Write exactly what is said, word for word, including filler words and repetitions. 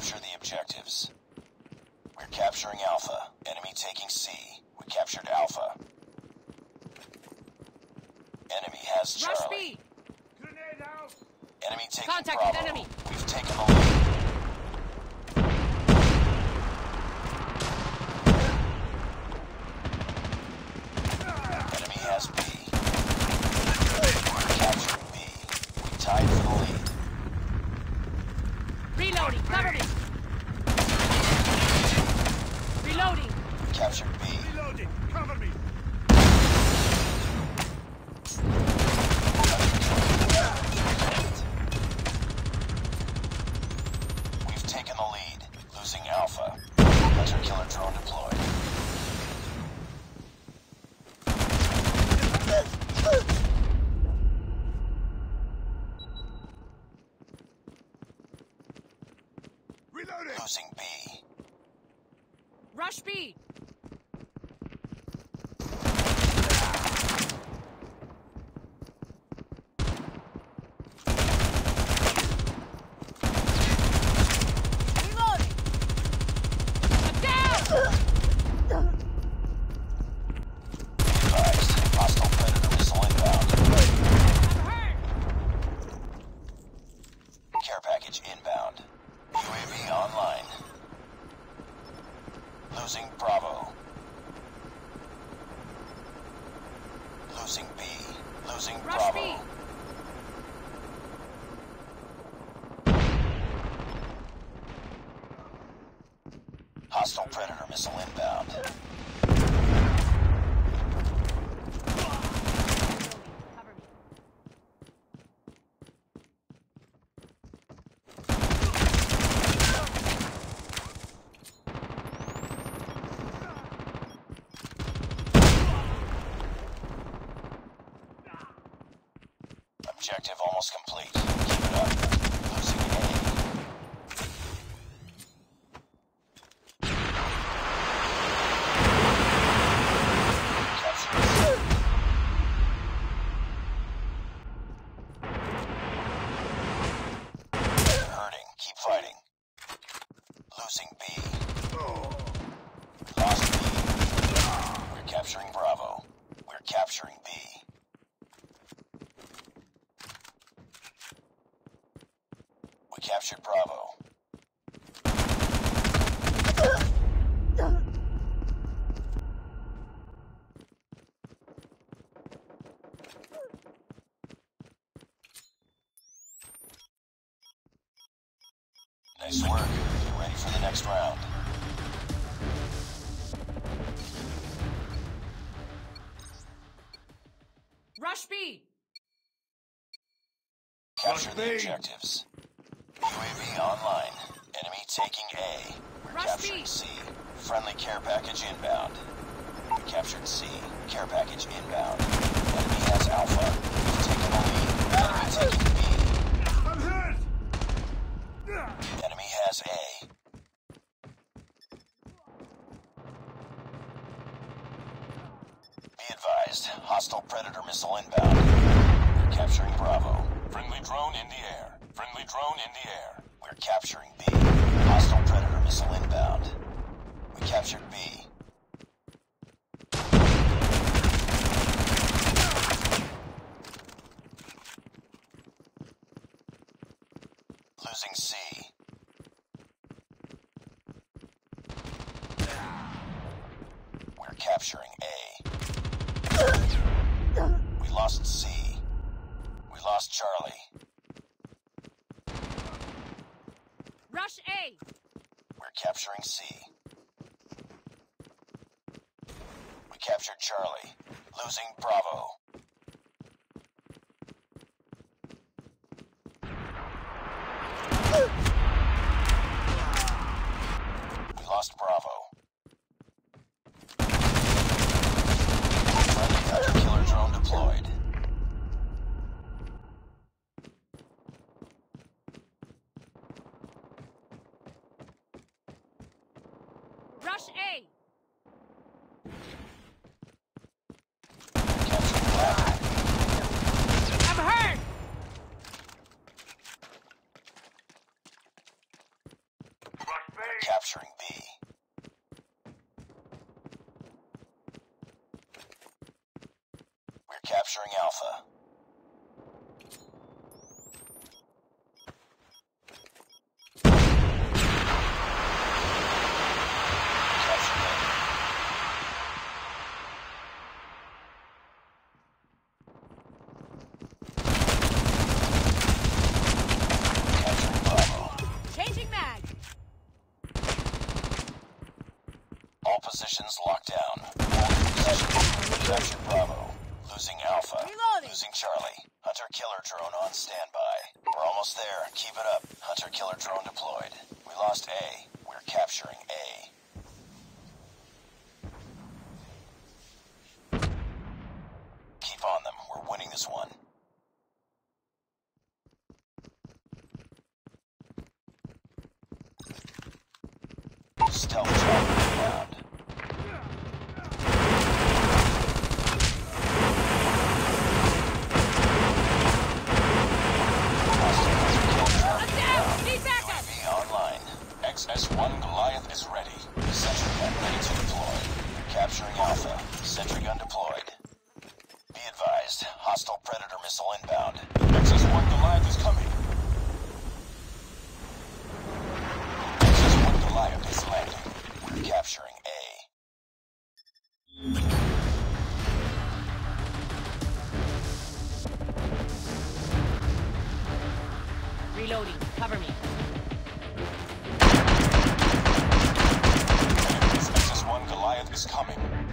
Capture the objectives. We're capturing Alpha. Enemy taking C. We captured Alpha. Enemy has Charlie. Rush B. Grenade out. Enemy taking Contact Bravo. with enemy. We've taken the lead. Enemy has B. We're capturing B. We tied for the lead. Reloading. Cover me. Reloading. We captured B. Reloading. Cover me. We've taken the lead. Losing Alpha. Hunter killer drone deployed. Reloading. Losing B. Rush B. Reloading. I'm down. Advised. Hostile Predator missile inbound. I'm hurt. Care package inbound. U A V online. Losing Bravo. Losing B. Losing Rush Bravo. B. Hostile Predator missile inbound. Cover me. Objective almost complete. Keep it up. Losing A. Capturing C. They're hurting. Keep fighting. Losing B. Lost B. We're capturing Bravo. We're capturing B. We captured Bravo. Nice work. Get ready for the next round. Rush B. Capture Rush the B. objectives. U A V online. Enemy taking A. We're Rush capturing B. C. Friendly care package inbound. We captured C. Care package inbound. Enemy has Alpha. We've taken the lead. Enemy taking B. I'm hurt. Enemy has A. Be advised. Hostile Predator missile inbound. We're capturing Bravo. Friendly drone in the air. Friendly drone in the air. We're capturing B. Hostile Predator missile inbound. We captured B. Losing C. We're capturing A. We lost C. We lost Charlie. Rush A. We're capturing C. We captured Charlie. Losing Bravo. We lost Bravo. Friendly hunter killer drone deployed. Rush A. Captured Bravo. I'm hurt. capturing Alpha. Positions locked down. Position. Capture Bravo. Losing Alpha. Reloading. Losing Charlie. Hunter-killer drone on standby. We're almost there. Keep it up. Hunter-killer drone deployed. We lost A. We're capturing A. Keep on them. We're winning this one. Stealth Charlie inbound. S one Goliath is ready. Sentry gun ready to deploy. Capturing Alpha. Sentry gun deployed. Be advised, hostile Predator missile inbound. X S one Goliath is coming. X S one Goliath is landing. We're capturing A. Reloading. Cover me. X S one Goliath is coming.